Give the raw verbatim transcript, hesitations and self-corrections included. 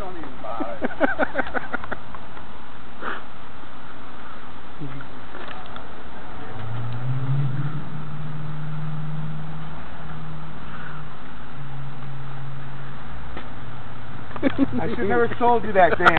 don't even bother. I should never sold you that damn.